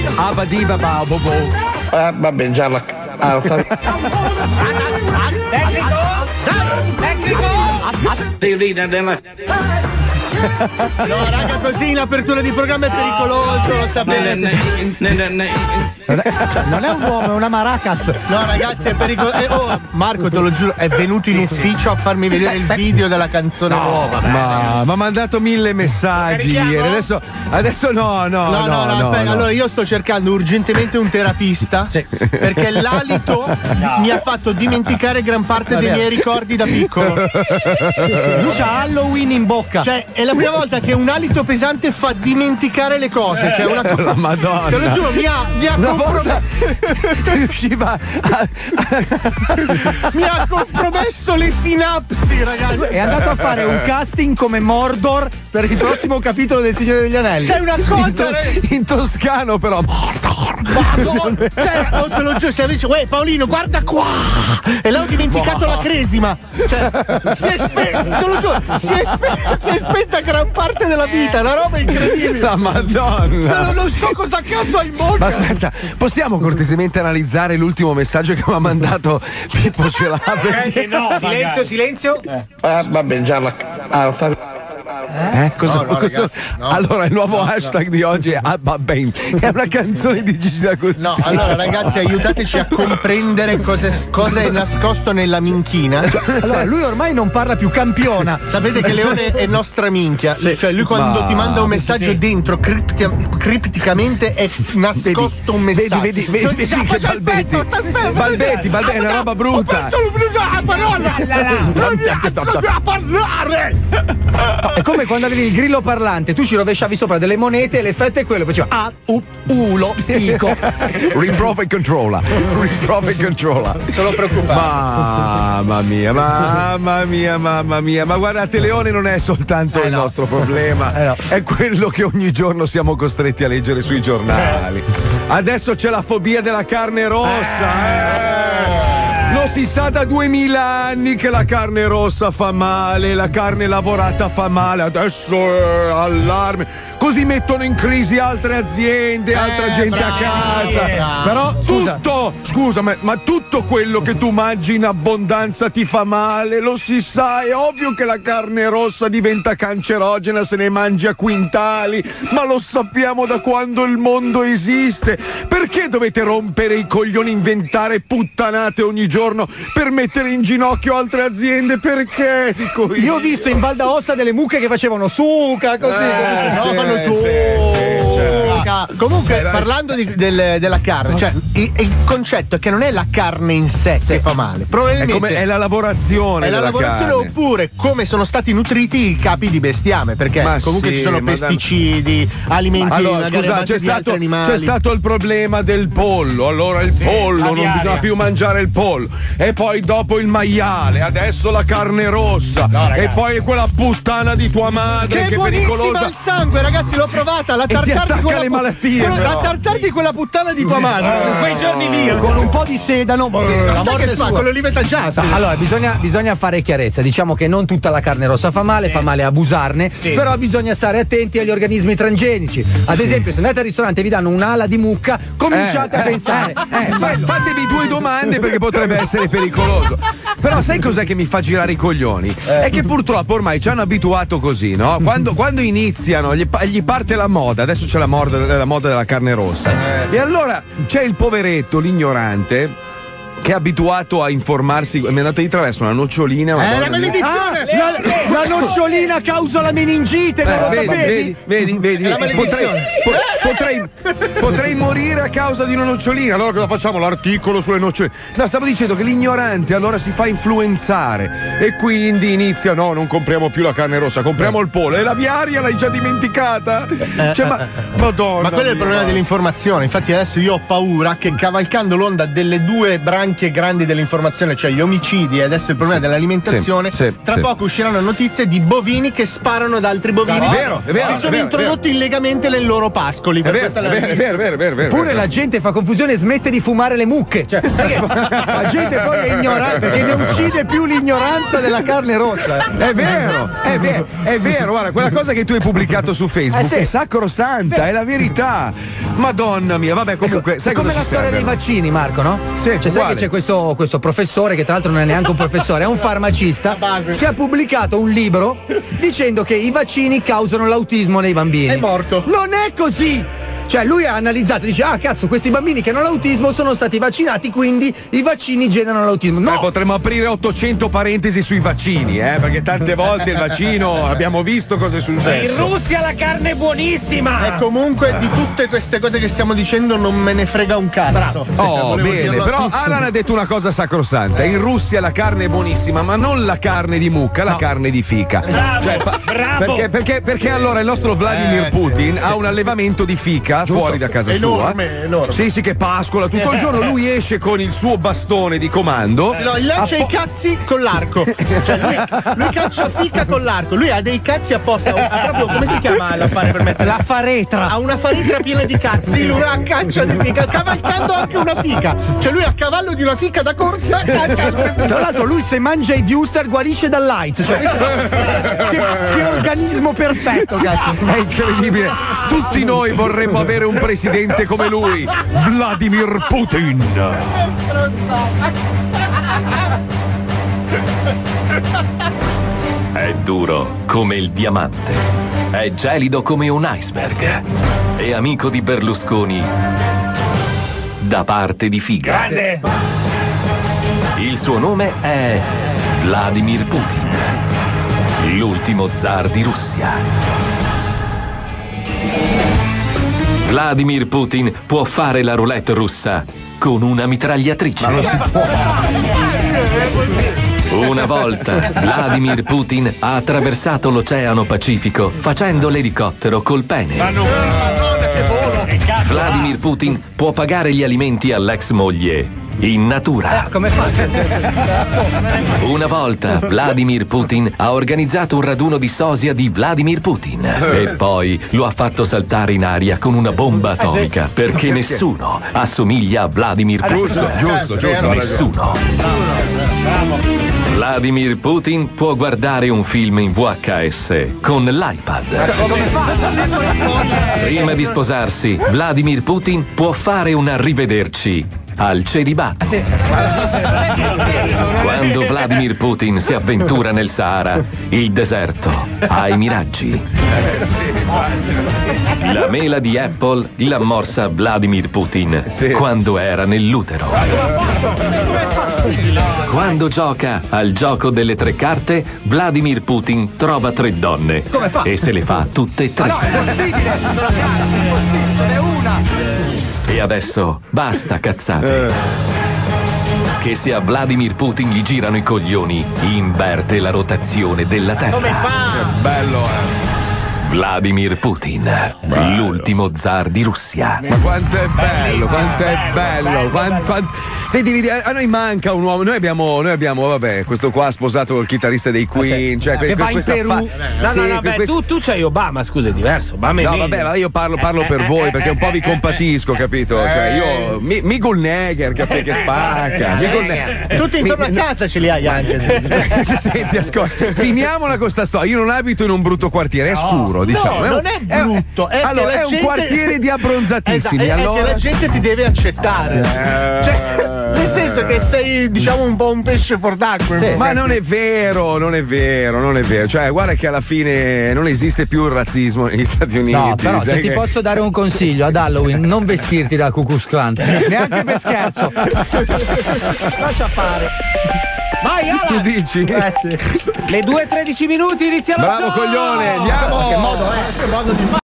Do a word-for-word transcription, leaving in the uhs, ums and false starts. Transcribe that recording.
Abadiba Bobo. Ah, vabbè, già la. Ah, Tecnico! Tecnico! teorina della. No, raga, così in apertura di programma è pericoloso, lo sapete. Non è un uomo, è una maracas. No, ragazzi, è pericoloso. Eh, oh, Marco, te lo giuro, è venuto in ufficio a farmi vedere il video della canzone no, nuova. Ma mi ha mandato mille messaggi ieri. Adesso, adesso no, no. No, no, no, no aspetta. No. Allora, io sto cercando urgentemente un terapista. Sì. Perché l'alito no. mi ha fatto dimenticare gran parte dei miei ricordi da piccolo. Lui c'ha Halloween in bocca. Cioè, è la prima volta che un alito pesante fa dimenticare le cose. Cioè, una cosa. Madonna. Te lo giuro, mi ha, mi ha compromesso. Riusciva a... mi ha compromesso le sinapsi, ragazzi. È andato a fare un casting come Mordor per il prossimo capitolo del Signore degli Anelli. C'è una cosa. In, tos- in toscano, però. Mordor. Madonna. Cioè, oh, te lo giuro, se dice, uè, Paolino, guarda qua. E l'ho dimenticato la cresima. Cioè, si è spenta, te lo giuro, si è spenta, si è spenta gran parte della vita, una roba incredibile. La Madonna. Non, non so cosa cazzo hai in bocca. Ma aspetta, possiamo cortesemente analizzare l'ultimo messaggio che mi ha mandato Pippo Celabri? Eh, no, silenzio, silenzio. Eh. Ah, vabbè, già la. Ah, fa... Eh, cosa, no, no, cosa... ragazzi, no. Allora il nuovo no, hashtag no. di oggi è Abba Ben, è una canzone di Gigi D'Agostino. No, allora ragazzi, aiutateci a comprendere cosa è, cosa è nascosto nella minchina. Allora, lui ormai non parla più, campiona. Sapete che Leone è nostra minchia. Sì. Cioè, lui quando Ma... ti manda un messaggio sì. dentro, cripti- cripticamente è nascosto un messaggio. Vedi, vedi, vedi, vedi che balbetti. Balbetti, balbetti, è una roba brutta. Non parlare! È come quando avevi il grillo parlante, tu ci rovesciavi sopra delle monete e l'effetto è quello, faceva A, U, Ulo, Ico. Riprova e controlla. Riprova e controlla. Sono preoccupato. Mamma mia, mamma mia, mamma mia. Ma guardate, Leone non è soltanto eh il no. nostro problema, eh no. è quello che ogni giorno siamo costretti a leggere sui giornali. Adesso c'è la fobia della carne rossa. Eh. Lo si sa da duemila anni che la carne rossa fa male, la carne lavorata fa male, adesso è allarme. Così mettono in crisi altre aziende, altra eh, gente bravi, a casa. Bravi. Però scusa. tutto, scusa, ma, ma tutto quello che tu mangi in abbondanza ti fa male, lo si sa, è ovvio che la carne rossa diventa cancerogena se ne mangi a quintali, ma lo sappiamo da quando il mondo esiste. Perché dovete rompere i coglioni, inventare puttanate ogni giorno per mettere in ginocchio altre aziende? Perché? Dico io. Io ho visto in Val d'Aosta delle mucche che facevano suca così. Eh, no, sì, fanno sì, su. Sì, certo. Comunque, eh, parlando di, del, della carne, cioè il, il concetto è che non è la carne in sé sì. che fa male. Probabilmente è, come, è la lavorazione. È la lavorazione carne. Oppure come sono stati nutriti i capi di bestiame. Perché ma comunque sì, ci sono pesticidi, da... alimenti. Allora, scusa, c'è stato, c'è stato il problema del pollo. Allora il pollo, sì, non bisogna più mangiare il pollo. E poi dopo il maiale, adesso la carne rossa. No, e poi quella puttana di tua madre che, che è pericolosa. Al sangue, ragazzi, l'ho provata. La tartarti quella le malattie. Quella, la tartarti quella puttana di tua madre. Uh, quei giorni lì. Con un po' di sedano. Sì, la morte che fa con l'olivetta gialla. Allora, bisogna, bisogna fare chiarezza. Diciamo che non tutta la carne rossa fa male, sì. fa male abusarne. Sì. Però bisogna stare attenti agli organismi transgenici. Ad esempio, se andate al ristorante e vi danno un'ala di mucca, cominciate eh, a pensare. Eh, eh, fa, fatevi due domande perché potrebbe essere pericoloso. Però sai cos'è che mi fa girare i coglioni? Eh. È che purtroppo ormai ci hanno abituato così, no? Quando, quando iniziano, gli, gli parte la moda, adesso c'è la moda, la moda della carne rossa. Eh. E allora c'è il poveretto, l'ignorante, che è abituato a informarsi. Mi è andata di traverso una nocciolina. Una eh, la maledizione! Ah, la, la nocciolina causa la meningite, non eh, lo vedi, sapevi? Vedi, vedi, vedi. Potrei, po- potrei, potrei morire a causa di una nocciolina. Allora cosa facciamo? L'articolo sulle noccioline. No, stavo dicendo che l'ignorante allora si fa influenzare e quindi inizia: no, non compriamo più la carne rossa, compriamo il pollo. E la viaria l'hai già dimenticata? Cioè, ma Madonna. Ma quello è il problema dell'informazione. Infatti adesso io ho paura che, cavalcando l'onda delle due branche grandi dell'informazione, cioè gli omicidi e adesso il problema sì. dell'alimentazione, sì, sì, tra sì. poco usciranno notizie di bovini che sparano ad altri bovini. È vero, è vero, si sono è vero, introdotti vero. illegalmente nei loro pascoli. Per è vero, questa è vero, è vero, è vero, è vero. Pure la gente fa confusione e smette di fumare le mucche. Cioè, la gente poi è ignorante, perché ne uccide più l'ignoranza della carne rossa. È vero, è vero, è vero. Guarda, quella cosa che tu hai pubblicato su Facebook eh sì. è sacrosanta, è la verità. Madonna mia, vabbè, comunque, ecco, sai è come cosa la ci storia serve? dei vaccini, Marco, no? Sì, cioè, sai uguale. che c'è questo, questo professore, che tra l'altro non è neanche un professore, è un farmacista, che ha pubblicato un libro dicendo che i vaccini causano l'autismo nei bambini. È morto. Non è così! Cioè lui ha analizzato e dice: ah cazzo, questi bambini che hanno l'autismo sono stati vaccinati, quindi i vaccini generano l'autismo. No! Eh, potremmo aprire ottocento parentesi sui vaccini, eh, perché tante volte il vaccino abbiamo visto cosa è successo. In Russia la carne è buonissima! E comunque di tutte queste cose che stiamo dicendo non me ne frega un cazzo. Oh, Volevo bene, dirlo a però tutti. Alan ha detto una cosa sacrosanta. In Russia la carne è buonissima, ma non la carne di mucca, la carne di fica. Bravo, Cioè, pa- bravo. Perché, perché, perché allora il nostro Vladimir Eh, Putin sì, ha un allevamento di fica fuori da casa Enorme, sua. enorme. Sì, sì, che pascola tutto il giorno. Lui esce con il suo bastone di comando. No, lancia i cazzi con l'arco. Cioè lui, lui caccia fica con l'arco. Lui ha dei cazzi apposta. Ha proprio, come si chiama l'affare per mettere? La faretra. Ha una faretra piena di cazzi. Lui ha caccia di fica, cavalcando anche una fica. Cioè lui a cavallo di una fica da corsa caccia altre fiche. Tra l'altro lui se mangia i Wuster guarisce dall'AIDS. Cioè, che, che organismo perfetto, cazzo. È incredibile. Tutti noi vorremmo avere un presidente come lui, Vladimir Putin. È duro come il diamante, è gelido come un iceberg, è amico di Berlusconi da parte di figa. Grande! Il suo nome è Vladimir Putin, l'ultimo zar di Russia. Vladimir Putin può fare la roulette russa con una mitragliatrice. Una volta Vladimir Putin ha attraversato l'Oceano Pacifico facendo l'elicottero col pene. Vladimir Putin può pagare gli alimenti all'ex moglie in natura. Come fa? Una volta Vladimir Putin ha organizzato un raduno di sosia di Vladimir Putin e poi lo ha fatto saltare in aria con una bomba atomica perché nessuno assomiglia a Vladimir Putin. Giusto, giusto, giusto. Nessuno. Vladimir Putin può guardare un film in V H S con l'iPad. Prima di sposarsi, Vladimir Putin può fare un arrivederci al celibato. Quando Vladimir Putin si avventura nel Sahara, il deserto ha i miraggi. La mela di Apple l'ha morsa Vladimir Putin quando era nell'utero. Quando gioca al gioco delle tre carte, Vladimir Putin trova tre donne e se le fa tutte e tre. E adesso basta cazzate. Che se a Vladimir Putin gli girano i coglioni, inverte la rotazione della Terra. Come fa? Che bello, eh. Vladimir Putin, l'ultimo zar di Russia. Ma quanto è bello, quanto è bello, quanto, quanto... Vedi, vedi, a noi manca un uomo, noi abbiamo, noi abbiamo, vabbè, questo qua sposato col chitarrista dei Queen, cioè, che va in questa Perù. fa- No, sì, no, no, beh, questa- tu, tu c'hai Obama, scusa, è diverso. Obama è No, meglio. vabbè, ma io parlo, parlo per voi perché un po' vi compatisco, capito? Cioè, io. Mi, Migul Neger, capito? Che spacca. Migul Neger. Tutti intorno a casa ce li hai anche. Senti, ascolta, finiamola con sta storia. Io non abito in un brutto quartiere, è scuro, diciamo. No, un- non è brutto. È allora, che la è un gente- quartiere di abbronzatissimi. Esatto, è, allora... è che la gente ti deve accettare. Cioè, nel senso che sei, diciamo, un po' un pesce fuor d'acqua. Sì, ma non è vero, non è vero, non è vero. Cioè, guarda che alla fine non esiste più il razzismo negli Stati Uniti. No, però sai se ti che- posso dare un consiglio, ad Halloween non vestirti da Ku Klux Klan, neanche per scherzo. Lascia fare. Vai, Alan! Tu dici? Eh sì. Le due e tredici minuti inizia lo Bravo zoo! coglione, andiamo! Che modo è? Che modo di fare?